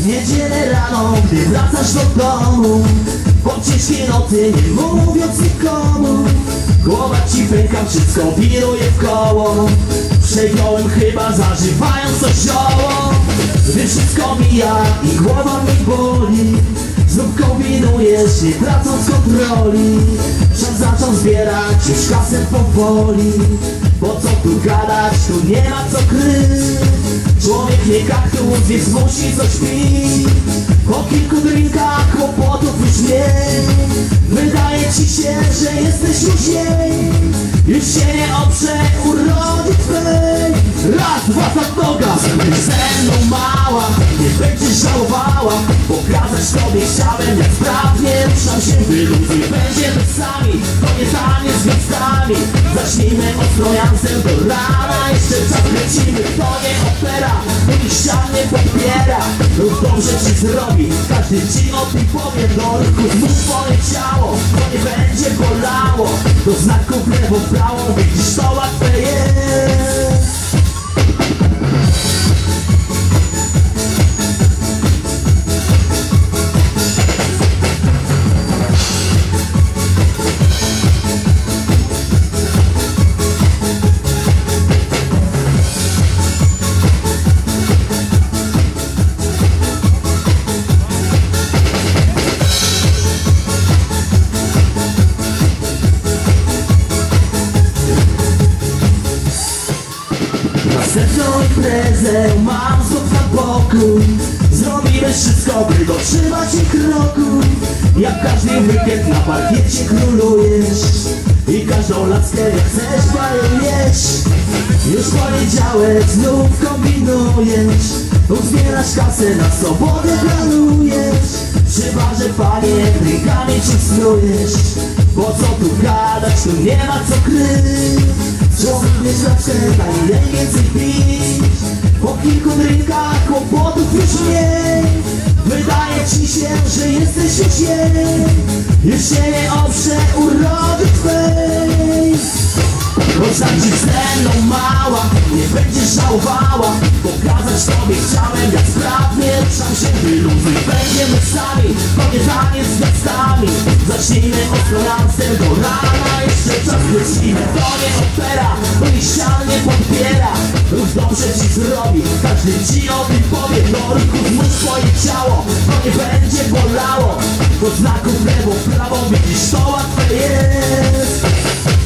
niedzielę rano, gdy wracasz do domu, po ciężkiej nocy, nie mówiąc nikomu, głowa ci pęka, wszystko wiruje w koło. Przegiąłem chyba, zażywając to zioło. Gdy wszystko mija i głowa mi boli, znów kombinujesz, nie tracąc kontroli. Czas zaczął zbierać już kasę powoli. Po co tu gadać, tu nie ma co kryć. Człowiek nie kaktus, więc musi coś pić. Po kilku drinkach kłopotów już mniej. Wydaje ci się, że jesteś już jej. Już się nie oprze urody twej. Raz, dwa, tak noga. Będziesz ze mną mała, nie będziesz żałowała. Pokazać tobie chciałem, jak sprawnie ruszam się. Wyluzuj, będziemy sami, to nie taniec z gwiazdami. Zacznijmy od trojansem do rana. Jeszcze czas lecimy, to nie opera. Nikt ścianie podpiera. Lub dobrze ci zrobi, każdy ci o tym powie. Do ruchu znów twoje ciało, to nie będzie bolało. Do znaków lewo, prawo, widzisz, to łatwe jest. Następną imprezę mam znów na boku. Zrobimy wszystko, by dotrzymać jej kroku. Jak każdy weekend na parkiecie królujesz i każdą laskę jak chcesz malujesz. Już poniedziałek znów kombinujesz. Uzbierasz kasę, na sobotę planujesz. Przy barze, panie, drinkami ci snujesz. Po co tu gadać, tu nie ma co kryć. Ciągniesz zawsze najwięcej pić. Po kilku drinkach kłopotów już mniej. Wydaje ci się, że jesteś już jej. Już się nie oprze urody twej. Poznaczyć ze mną mała, nie będziesz żałowała. Pokazać tobie chciałem, jak sprawnie ruszam się. Wyluzuj, będziemy sami, to nie taniec z gwiazdami. Zacznijmy od trojansem do rana. Jeszcze czas lecimy, to nie opera. To i ścian nie podpiera. Już dobrze ci zrobi, każdy ci o tym powie. Do ruchu zmuś swoje ciało, to nie będzie bolało. Do znaków lewo, prawo, widzisz, to łatwe jest.